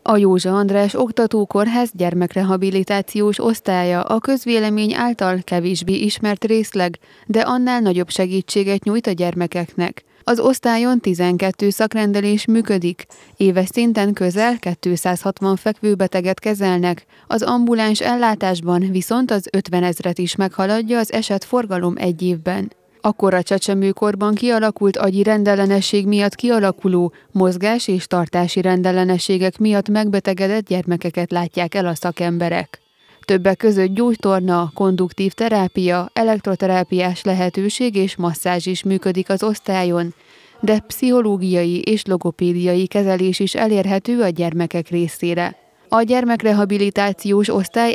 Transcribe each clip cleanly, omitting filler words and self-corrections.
A Józsa András Oktatókórház gyermekrehabilitációs osztálya a közvélemény által kevésbé ismert részleg, de annál nagyobb segítséget nyújt a gyermekeknek. Az osztályon 12 szakrendelés működik, éves szinten közel 260 fekvőbeteget kezelnek, az ambuláns ellátásban viszont az 50 000-et is meghaladja az esetforgalom egy évben. A kora csecsemőkorban kialakult agyi rendellenesség miatt kialakuló mozgás- és tartási rendellenességek miatt megbetegedett gyermekeket látják el a szakemberek. Többek között gyógytorna, konduktív terápia, elektroterápiás lehetőség és masszázs is működik az osztályon, de pszichológiai és logopédiai kezelés is elérhető a gyermekek részére. A gyermekrehabilitációs osztály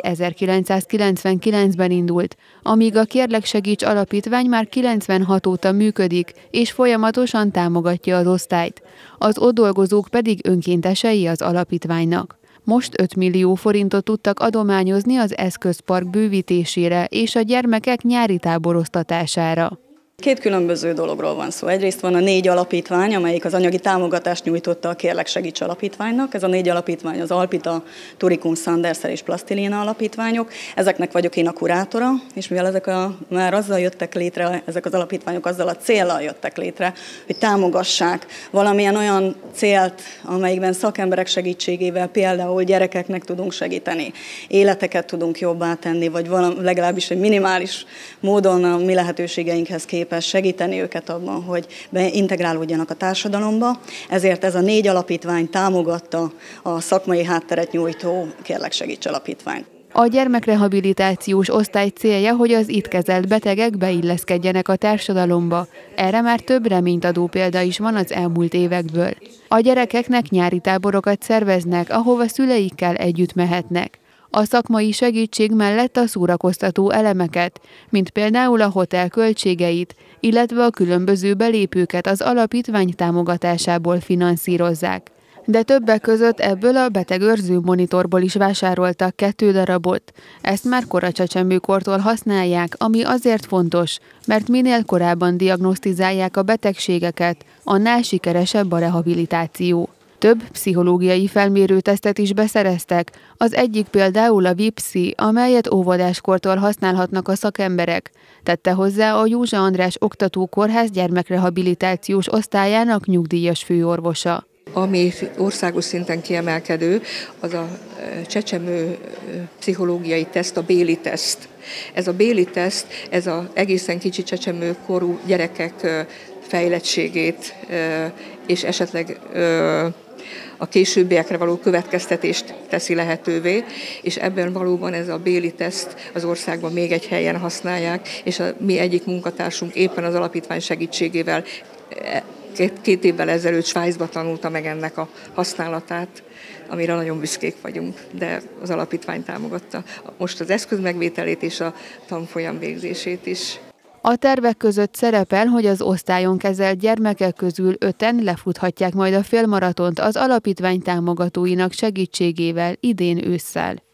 1999-ben indult, amíg a Kérlek Segíts Alapítvány már 96 óta működik, és folyamatosan támogatja az osztályt. Az ott dolgozók pedig önkéntesei az alapítványnak. Most 5 millió forintot tudtak adományozni az eszközpark bővítésére és a gyermekek nyári táboroztatására. Két különböző dologról van szó. Egyrészt van a 4 alapítvány, amelyik az anyagi támogatást nyújtotta a Kérlek Segíts Alapítványnak. Ez a 4 alapítvány az Alpita, Turicum, Sandersel és Plastilina alapítványok. Ezeknek vagyok én a kurátora, és mivel már azzal jöttek létre, ezek az alapítványok azzal a céllal jöttek létre, hogy támogassák valamilyen olyan célt, amelyikben szakemberek segítségével például gyerekeknek tudunk segíteni, életeket tudunk jobbá tenni, vagy legalábbis egy minimális módon a mi lehetőségeinkhez képest segíteni őket abban, hogy beintegrálódjanak a társadalomba. Ezért ez a 4 alapítvány támogatta a szakmai hátteret nyújtó Kérlek Segíts Alapítványt. A gyermekrehabilitációs osztály célja, hogy az itt kezelt betegek beilleszkedjenek a társadalomba. Erre már több reményt adó példa is van az elmúlt évekből. A gyerekeknek nyári táborokat szerveznek, ahova szüleikkel együtt mehetnek. A szakmai segítség mellett a szórakoztató elemeket, mint például a hotel költségeit, illetve a különböző belépőket az alapítvány támogatásából finanszírozzák. De többek között ebből a betegőrző monitorból is vásároltak 2 darabot. Ezt már kora csecsemőkortól használják, ami azért fontos, mert minél korábban diagnosztizálják a betegségeket, annál sikeresebb a rehabilitáció. Több pszichológiai felmérőtesztet is beszereztek, az egyik például a Vipszi, amelyet óvodáskortól használhatnak a szakemberek, tette hozzá a Józsa András Oktatókórház gyermekrehabilitációs osztályának nyugdíjas főorvosa. Ami országos szinten kiemelkedő, az a csecsemő pszichológiai teszt, a Bayley teszt. Ez a Bayley teszt, ez az egészen kicsi csecsemőkorú gyerekek fejlettségét és esetleg a későbbiekre való következtetést teszi lehetővé, és ebben valóban ez a Bayley teszt az országban még egy helyen használják, és a mi egyik munkatársunk éppen az alapítvány segítségével 2 évvel ezelőtt Svájcba tanulta meg ennek a használatát, amire nagyon büszkék vagyunk, de az alapítvány támogatta most az eszköz megvételét és a tanfolyam végzését is. A tervek között szerepel, hogy az osztályon kezelt gyermekek közül 5-en lefuthatják majd a félmaratont az alapítvány támogatóinak segítségével idén ősszel.